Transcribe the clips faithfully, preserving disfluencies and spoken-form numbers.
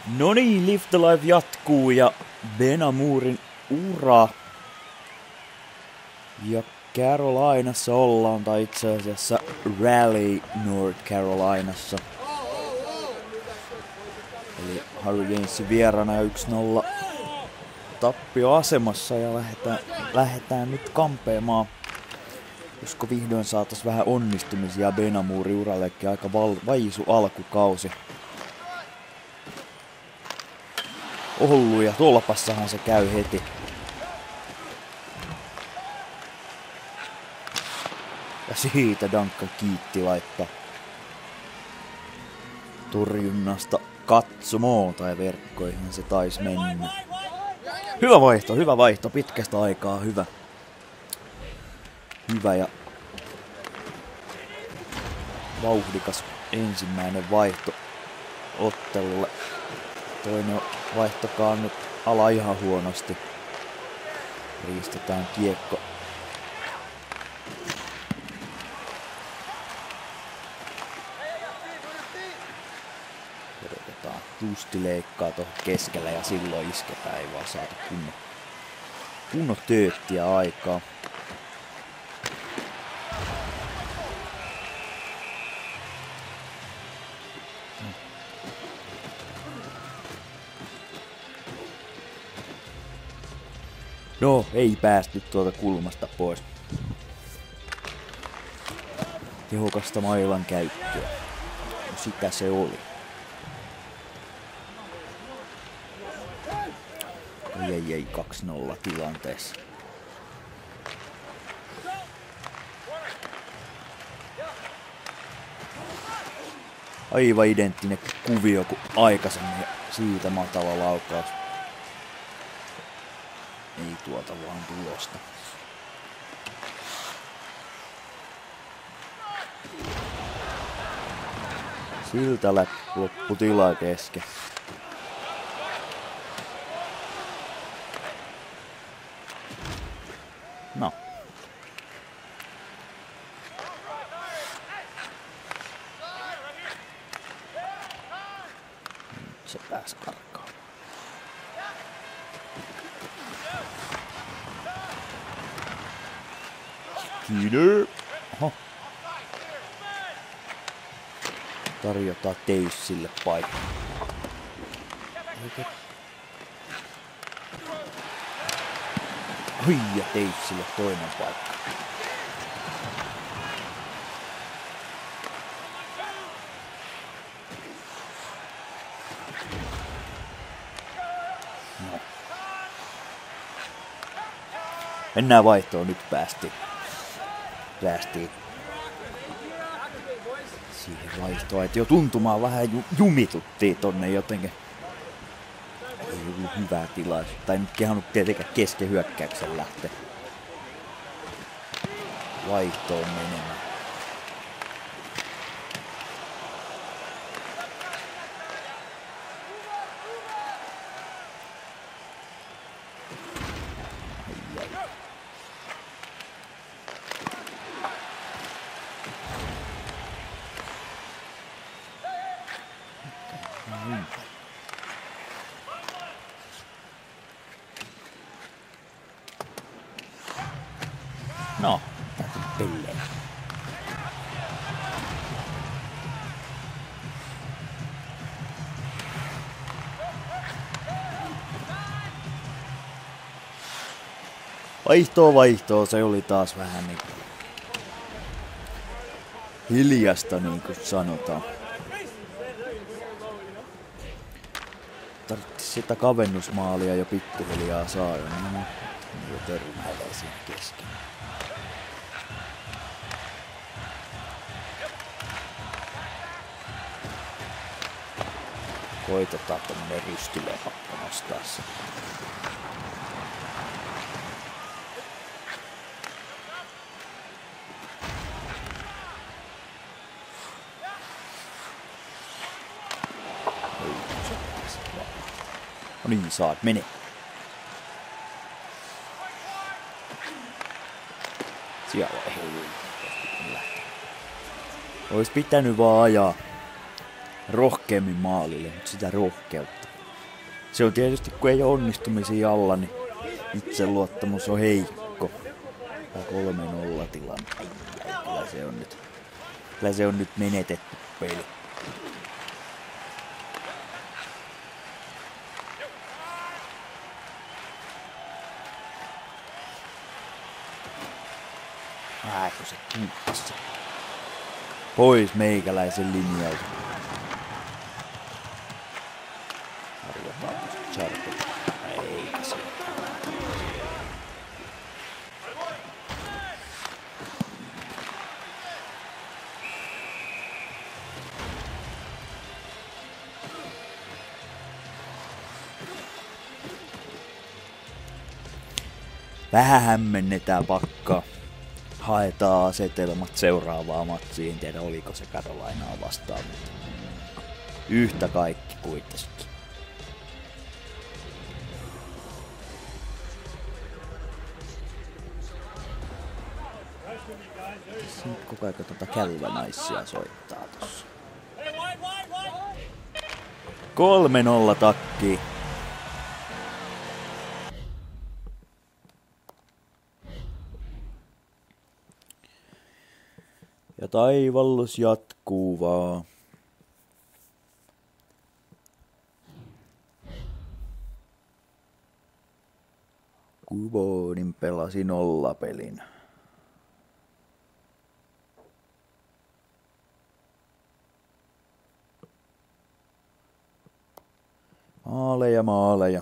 No niin, Lift Alive jatkuu ja Ben Amourin ura. Ja Carolinassa ollaan, tai itse asiassa Raleigh, North Carolinassa. Eli Hurricanesin vieraana ja yksi nolla tappioasemassa ja lähdetään, lähdetään nyt kampeamaan. Josko vihdoin saatais vähän onnistumisia Ben Amourin urallekin, aika val- vaisu alkukausi. Ollut ja tolpassahan se käy heti. Ja siitä Duncan kiitti laittaa torjunnasta katsomoon tai verkkoihin se taisi mennä. Hyvä vaihto, hyvä vaihto, pitkästä aikaa hyvä. Hyvä ja vauhdikas ensimmäinen vaihto ottelulle. Toinen vaihtokaa nyt ala ihan huonosti. Riistetään kiekko. Odotetaan. Justi leikkaa tuohon keskellä ja silloin isketään. Ei vaan saada kunnon, kunnon tööttiä aikaa. No, ei päästy tuolta kulmasta pois. Tehokasta mailan käyttöä. No, sitä se oli. Ei, ei, ei, kaksi nolla tilanteessa. Aivan identtinen kuvio kuin aikaisemmin. Siitä matala laukaus. Ei tuota vaan tulosta. Siltä loppu tila kesken. No. Nyt se pääsi karkaan. Skinner. Oho. Tarjotaan Teyssille paikka. Oi, ja Teyssille toinen paikka. No. Mennään vaihtoon, nyt päästiin. Päästiin siihen vaihtoon, että jo tuntumaan vähän ju- jumituttiin tonne jotenkin. Ei ollut hyvää tilaisuutta. Tai nyt kehannut tietenkään kesken hyökkäyksen lähteä vaihtoon menemään. No, täytyy pelleä. Vaihtoa vaihtoa, se oli taas vähän niinku hiljasta niinku sanotaan. Tarvittis sitä kavennusmaalia jo pikkuhiljaa saa jo, niin jo törmäilee siinä kesken. Koitetaan tommonen ristilepakko nostaa se. No niin, saat, mene. Siellä ei. Ois pitänyt vaan ajaa rohkeammin maalille, mutta sitä rohkeutta Se on tietysti, kun ei ole onnistumisia alla, niin itseluottamus on heikko. Tämä kolme nolla tilanne. Ai, ai, kyllä se on nyt, kyllä se on nyt menetetty peli. Ai, kun se kiippasi. Pois meikäläisen linjalta. Arvotaan se Charpe. Eikä se. Vähän hämmennetään pakkaa. Haetaan asetelmat seuraavaa matsiin. En tiedä oliko se Carolinaa vastaan, mutta yhtä kaikki kuitenkin. Sitten koko ajan tuota Kälvänaisia soittaa tossa. kolme nolla takki. Ja taivallus jatkuu vaan. Kubonin pelasi nollapelin. Maaleja, maaleja.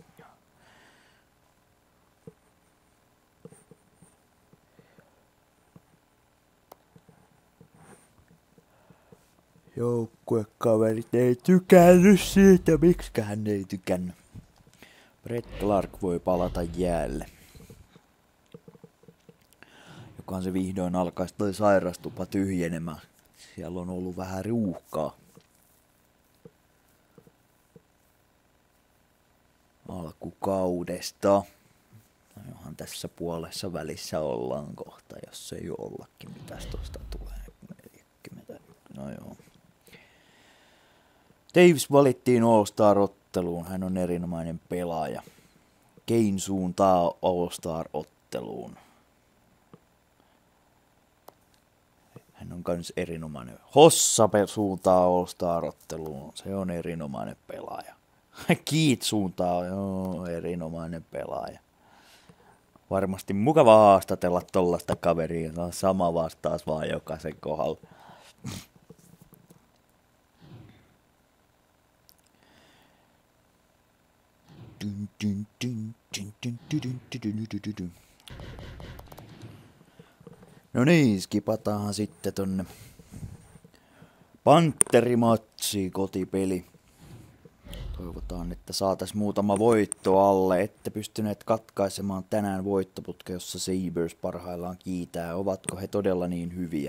Joukkuekaverit ei tykännyt siitä, miksikään ei tykännyt. Brett Clark voi palata jäälle. Jokaan se vihdoin alkaisi toi sairastupa tyhjenemään. Siellä on ollut vähän ruuhkaa. Alkukaudesta. No johan tässä puolessa välissä ollaan kohta, jos ei ollakin. Mitäs tosta tulee? neljäkymmentä. No joo. Davis valittiin All-Star-otteluun. Hän on erinomainen pelaaja. Kane suuntaa All-Star-otteluun. Hän on kans erinomainen. Hossa suuntaa All-Star-otteluun. Se on erinomainen pelaaja. Keith suuntaa, joo, erinomainen pelaaja. Varmasti mukava haastatella tollaista kaveria. Se on sama vastaus vaan jokaisen kohdalla. No niin, skipataan sitten tonne Pantherimatsiin, kotipeli. Toivotaan, että saatais muutama voitto alle. Ette pystyneet katkaisemaan tänään voittoputke, jossa Sabres parhaillaan kiitää. Ovatko he todella niin hyviä?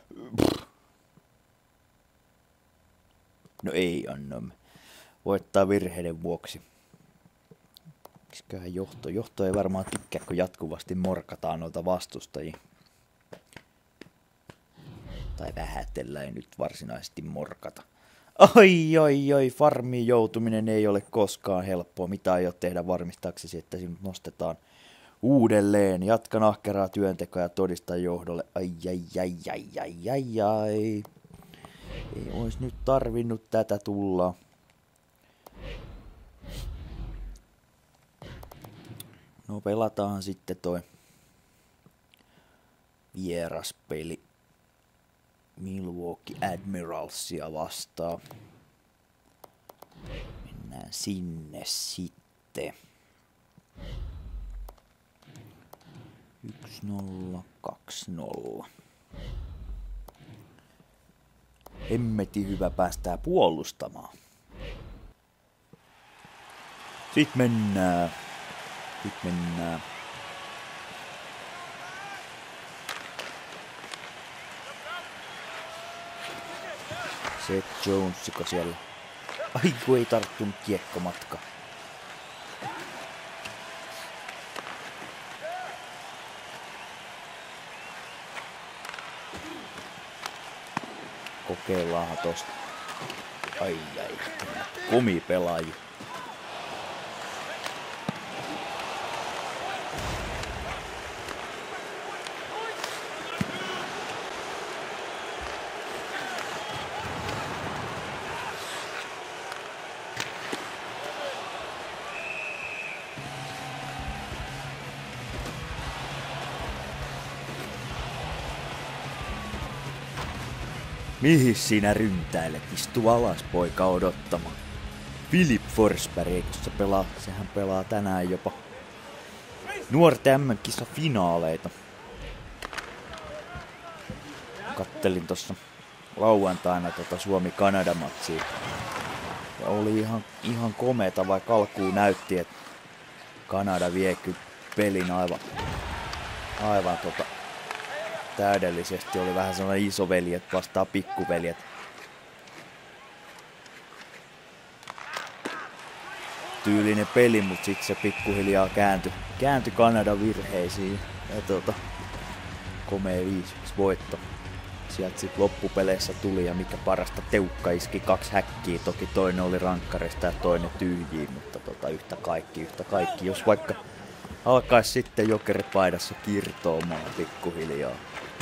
No ei annamme. Voittaa virheiden vuoksi. Miksiköhän johto? Johto ei varmaan tykkää, kun jatkuvasti morkataan noilta vastustajia. Tai vähätellä ei nyt varsinaisesti morkata. Oi, oi, oi, farmiin joutuminen ei ole koskaan helppoa. Mitä aiot tehdä varmistaaksesi, että sinut nostetaan uudelleen? Jatka nahkeraa työntekoa ja todista johdolle. Ai, ai, ai, ai, ai, ai, ai. Ei ois nyt tarvinnut tätä tulla. No pelataan sitten toi vieraspeli Milwaukee Admiralsia vastaan. Mennään sinne sitten. yksi nolla, kaksi nolla. Hemmetin hyvä päästää puolustamaan. Sitten mennään. Sitten mennään. Seth Jonesiko siellä? Ai kun ei tarttunut kiekkomatka. Kokeillaanhan tosta. Ai ai. Komi pelaaji. Mihin sinä ryntäilet? Istu alas, poika, odottamaan. Filip Forsberg, eikö se pelaa? Sehän pelaa tänään jopa nuorten M M-kisa finaaleita. Kattelin tossa lauantaina tota Suomi-Kanada-matsia. Ja oli ihan, ihan komeeta, vaikka alkuun näytti, että Kanada vie kyllä pelin aivan, aivan tota, täydellisesti. Oli vähän sellainen isoveljet vastaan pikkuveljet. Tyylinen peli, mutta sitten se pikkuhiljaa kääntyi, kääntyi Kanadan virheisiin. Ja tota, komea viisi yksi voitto. Sieltä sitten loppupeleissä tuli ja mikä parasta, Teukka iski kaksi häkkiä. Toki toinen oli rankkarista ja toinen tyhjiin, mutta tota, yhtä kaikki, yhtä kaikki. Jos vaikka alkaisi sitten jokeripaidassa kirtoamaan pikkuhiljaa.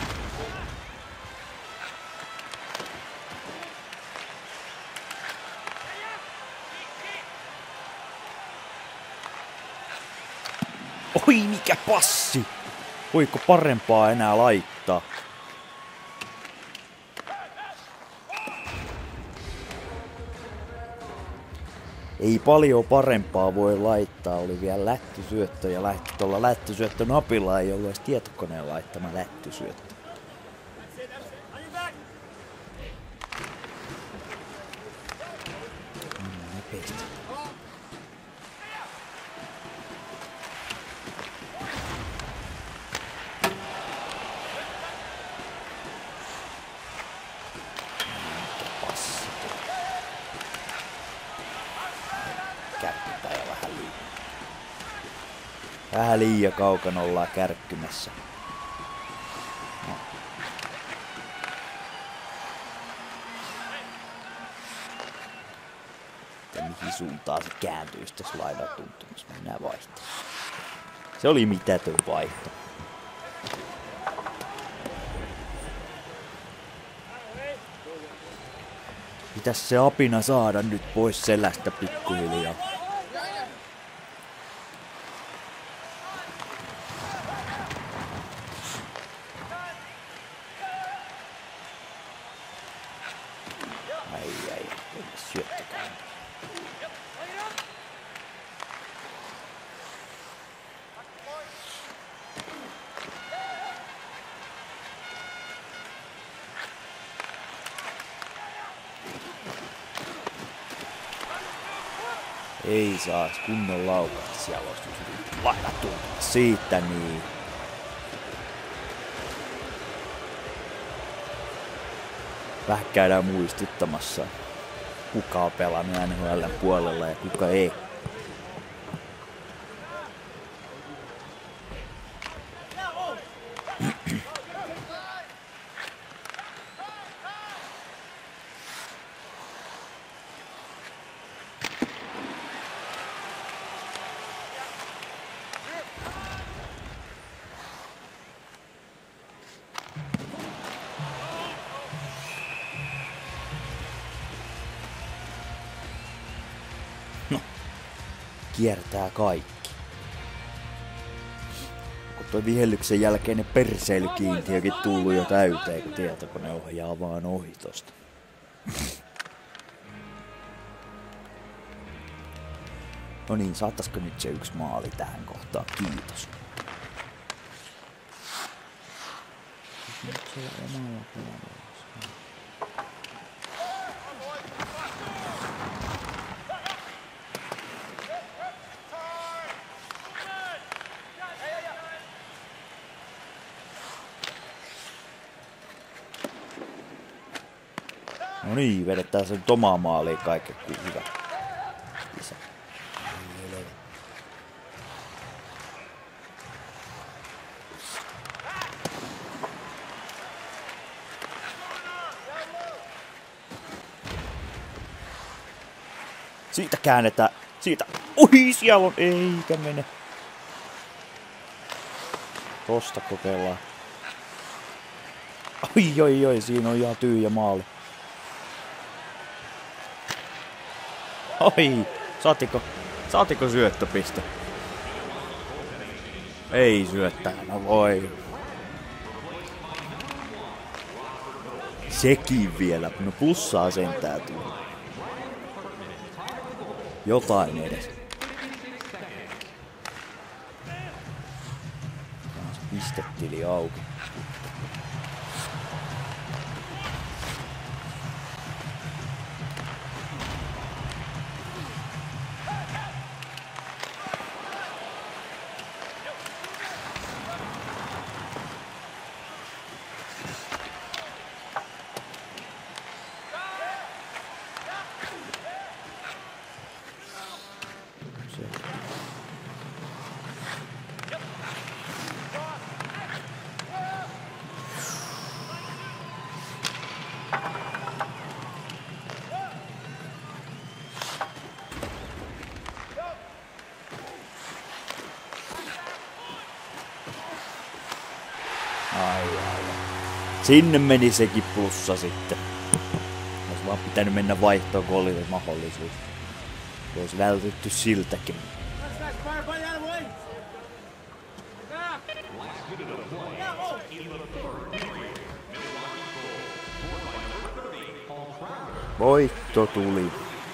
Oi, mikä passi! Voiko parempaa enää laittaa? Ei paljon parempaa voi laittaa. Oli vielä lättysyöttö ja lähti tuolla lättysyöttönapilla. Ei ollut edes tietokoneen laittama lättysyöttö. Nopeasti. Vähän liian kaukana ollaan kärkkymässä. No. Ja mihin suuntaan se kääntyisi tässä laidan tuntumassa? Mennään vaihtaa. Se oli mitätön vaihto. Pitäis se apina saada nyt pois selästä pikkuhiljaa. Ei saa kunnon laukasta, siellä olisi laitattu siitä niin. Vähän käydään muistuttamassa, kuka on pelannut N H L:n puolella ja kuka ei. No, kiertää kaikki. Kun toi vihellyksen jälkeinen perseilykiintiökin tullut jo täyteen, kun tietokone ohjaa vaan ohi tosta. No niin, saattaisiko nyt se yksi maali tähän kohtaan? Kiitos. Nyt se omalla puolella. No niin, vedetään sen omaa maaliin kaiken kuin hyvä. Isä. Siitä käännetään. Siitä. Ui, siellä on. Eikä mene. Tosta kokeillaan. Oi, oi, oi. Siinä on ihan tyhjä maali. Oi, saatiko, saatiko syöttöpiste? Ei syöttää, no voi. Sekin vielä. No plussaa sentään tuli. Jotain edes. Taas pistetili auki. Ai, ai, ai. Sinne meni sekin plussa sitten. Olisi vaan pitänyt mennä vaihtoon, kun oli mahdollisuus. Olisi vältytty siltäkin. Voitto tuli.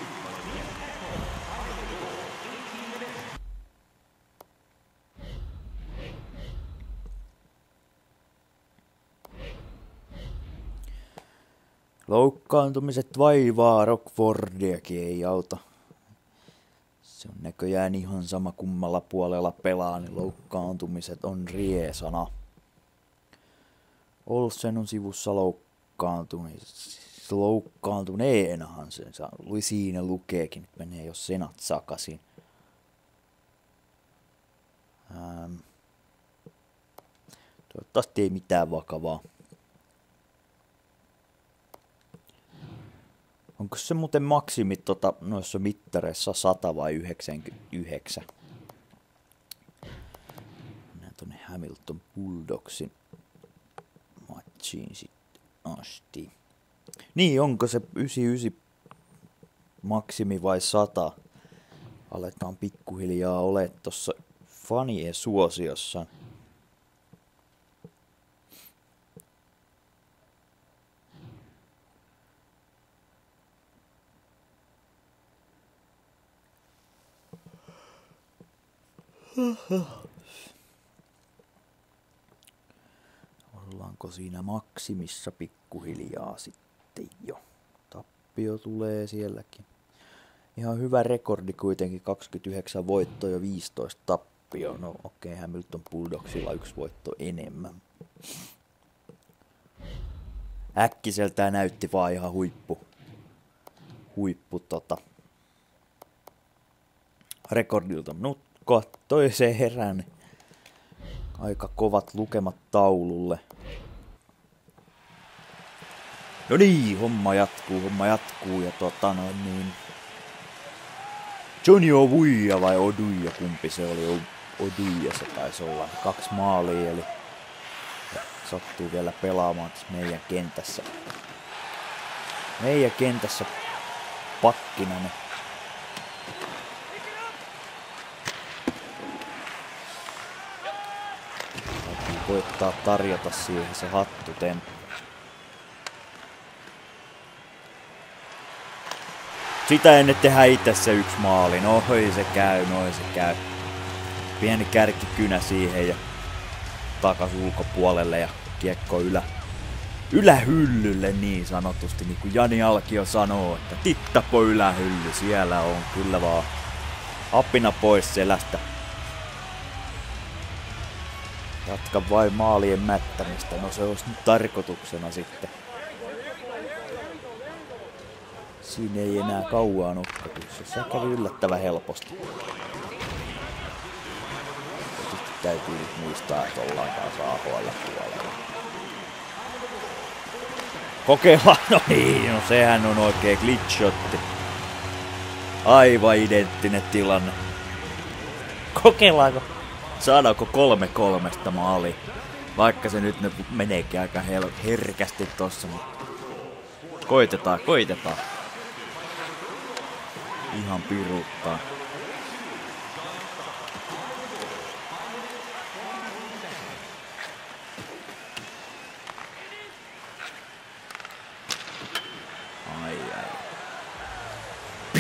Loukkaantumiset vaivaa Rockfordiakin, ei auta. Se on näköjään ihan sama kummalla puolella pelaa, niin loukkaantumiset on riesana. Olsen on sivussa loukkaantuneenahan sen lui siinä lukeekin, nyt menee jo senat sakasin. Ähm. Toivottavasti ei mitään vakavaa. Onko se muuten maksimi tota, noissa mittareissa sata vai yhdeksänkymmentäyhdeksän? Mennään tonne Hamilton Bulldogsin matchiin sitten asti. Niin, onko se yhdeksänkymmentäyhdeksän maksimi vai sata? Aletaan pikkuhiljaa olemaan tossa fanien suosiossa. Ollaanko siinä maksimissa pikkuhiljaa sitten jo? Tappio tulee sielläkin. Ihan hyvä rekordi kuitenkin, kaksikymmentäyhdeksän voittoa ja viisitoista tappio. No okei, okay, Hamilton Bulldogsilla yksi voitto enemmän. Äkkiseltään näytti vaan ihan huippu. Huippu tota. Rekordilta. No kattoi se herän. Aika kovat lukemat taululle. No niin, homma jatkuu, homma jatkuu ja tota noin niin. Johnny Oduya vai Oduya, kumpi se oli? Oduya se taisi olla. Kaksi maalia, eli sattuu vielä pelaamaan tässä meidän kentässä. Meidän kentässä pakkinainen. Täytyy koittaa tarjota siihen se hattutemppu. Sitä ennen tehdään itse se yksi maali. No hoi se käy, noin se käy. Pieni kärkikynä siihen ja takas ulkopuolelle ja kiekko ylä, ylähyllylle niin sanotusti. Niin kuin Jani Alkio sanoo, että tittapo ylähylly. Siellä on kyllä vaan apina pois selästä. Jatka vain maalien mättämistä. No se olisi nyt tarkoituksena sitten. Siinä ei enää kauan nukkatus. Se kävi yllättävän helposti. Tietysti täytyy nyt muistaa, että ollaan taas A H L-puolella. Kokeillaan, no niin, no sehän on oikein glitchotti. Aivan identtinen tilanne. Kokeillaanko? Saadaanko kolme kolmesta maali? Vaikka se nyt meneekin aika herkästi tossa, mutta koitetaan, koitetaan. Ihan piruttaa.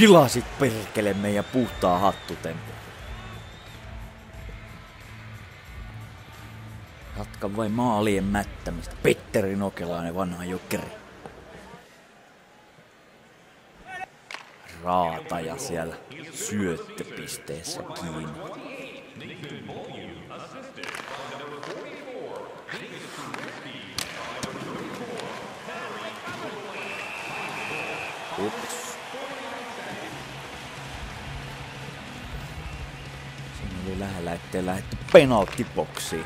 Pilasit perkele meidän puhtaa hattutempun. Jatka vain maalien mättämistä. Petteri Nokelainen, vanha jokeri. Raataja siellä syöttöpisteessä kiinni. Ups. Siinä oli lähellä, ettei lähdetty penaltiboksiin.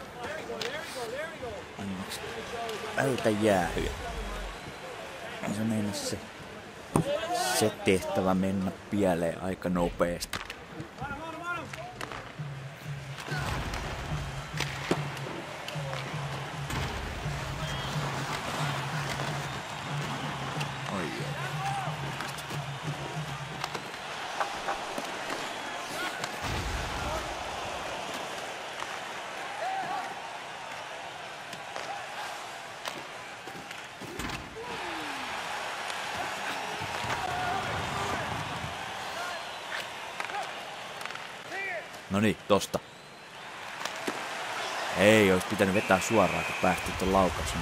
Anneksi vältä jäähyä. Se meinasi se, se tehtävä mennä pieleen aika nopeasti. Noniin, tosta. Ei, ois pitänyt vetää suoraan, kun päästi ton laukaisun.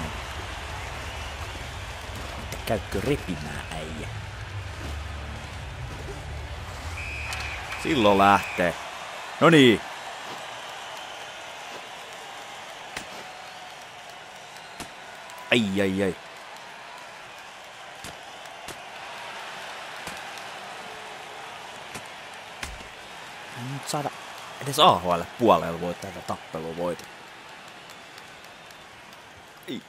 Mutta käykö repimään, äijä? Silloin lähtee. Noniin. Ai, ai, ai. Nyt saada edes A H L puolella voi tätä tappelua voita. Ei.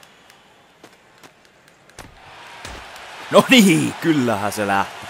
No niin, kyllähän se lähti.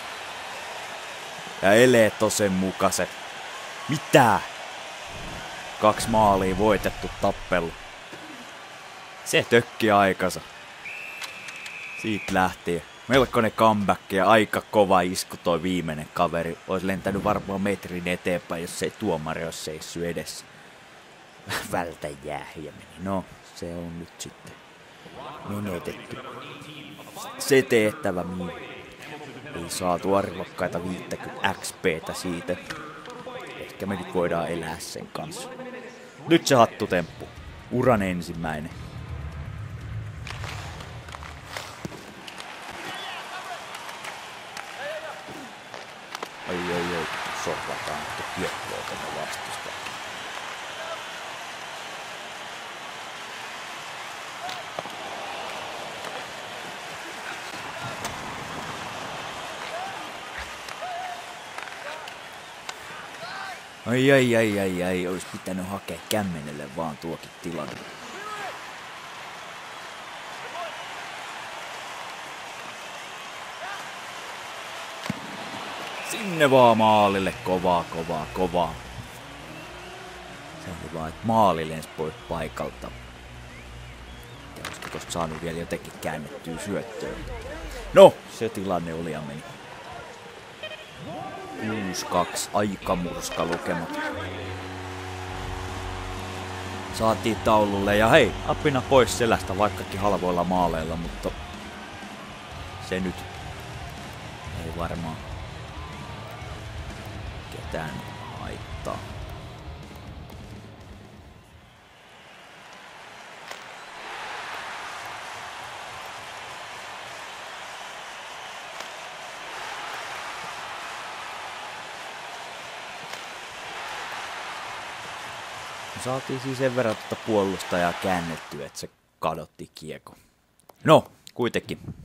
Ja eleet on sen mukaiset. Mitä? Kaksi maalia voitettu tappelu. Se tökki aikansa. Siitä lähtien. Melkoinen comeback ja aika kova isku toi viimeinen kaveri. Ois lentänyt varmaan metrin eteenpäin, jos ei tuomari olisi seissyt edessä. Vältä jäähyjä meni. No, se on nyt sitten menetetty. Se tehtävä, mihin ei saatu arvokkaita viittäkymmentä X P:tä siitä. Ehkä me nyt voidaan elää sen kanssa. Nyt se hattutemppu. Uran ensimmäinen. Ai ai ai, sorvataan nyt kiekkoa tätä vastusta. Ai ai ai ai ai, ois pitänyt hakea kämmenelle vaan tuokin tilanne. Sinne vaan maalille, kovaa, kovaa, kovaa. Se oli vaan, että maali lensi pois paikalta. Ja olisiko tosta saanut vielä jotenkin käännettyä syöttöön. No, se tilanne oli ja meni. kuusi kaksi, aika murska lukemat. Saatiin taululle ja hei, apina pois selästä vaikkakin halvoilla maaleilla, mutta se nyt ei varmaan ketään haittaa. Saatiin siis sen verran tuota puolustajaa käännettyä, että se kadotti kiekko. No, kuitenkin.